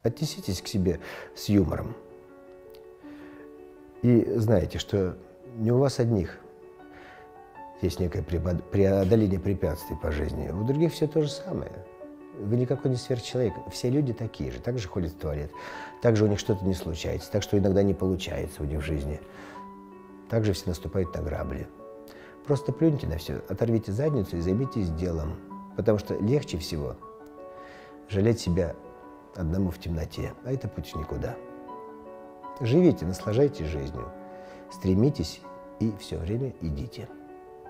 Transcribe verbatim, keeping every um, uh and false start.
Отнеситесь к себе с юмором. И знаете, что не у вас одних есть некое преодоление препятствий по жизни. У других все то же самое. Вы никакой не сверхчеловек. Все люди такие же, так же ходят в туалет. Так же у них что-то не случается, так что иногда не получается у них в жизни. Так же все наступают на грабли. Просто плюньте на все, оторвите задницу и займитесь делом. Потому что легче всего жалеть себя одному в темноте, а это путь в никуда. Живите, наслаждайтесь жизнью, стремитесь и все время идите.